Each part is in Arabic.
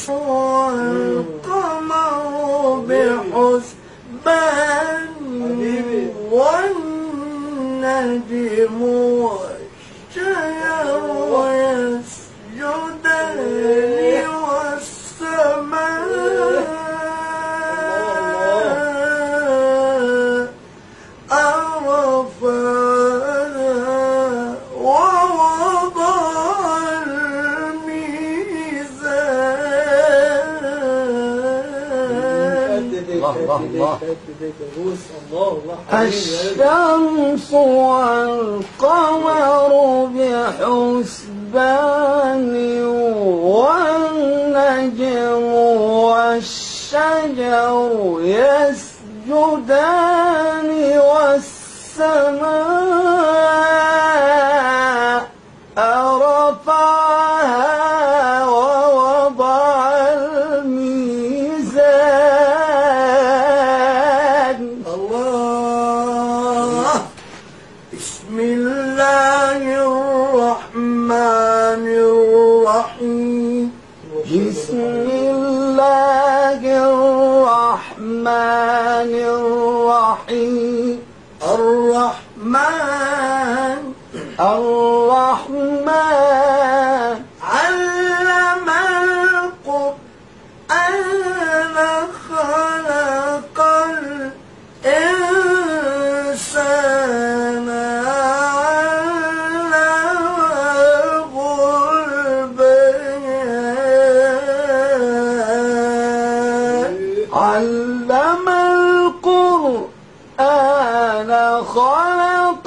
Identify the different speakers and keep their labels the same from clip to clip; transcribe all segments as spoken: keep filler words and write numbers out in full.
Speaker 1: والقمر بحسبان والنجم والشجر يسجدان والسماء رفعها ووضع الميزان. الشمس والقمر بحسبان والنجم والشجر يسجدان والسماء رفعها ووضع الميزان. الله. بسم الله الرحمن الرحيم. بسم الله الرحمن الرحيم. الرحمن الرحمن علم القرآن خلق الإنسان علمه البيان. علم القرآن خلق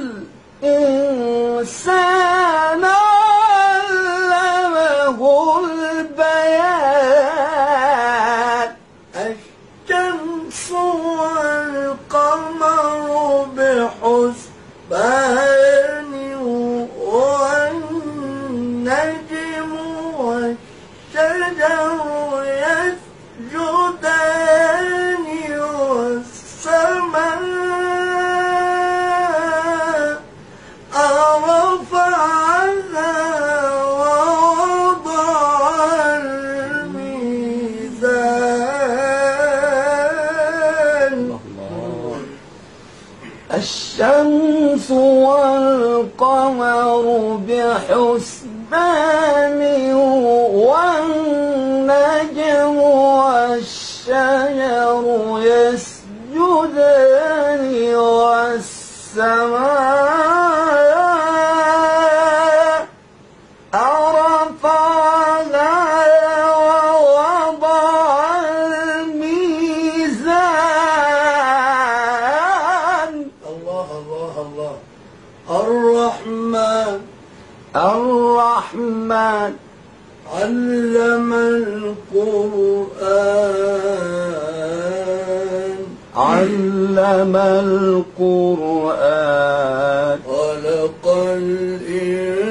Speaker 1: الإنسان علمه البيان. الشمس والقمر بحسبان والنجم والشجر يسجدان والسماء رفعها ووضع الميزان. الشمس والقمر بحسبان والنجم والشجر يسجدان والسماء رفعها ووضع الميزان. الله الله الله. الرحمن الرحمن علم القرآن علم القرآن خلق الإنسان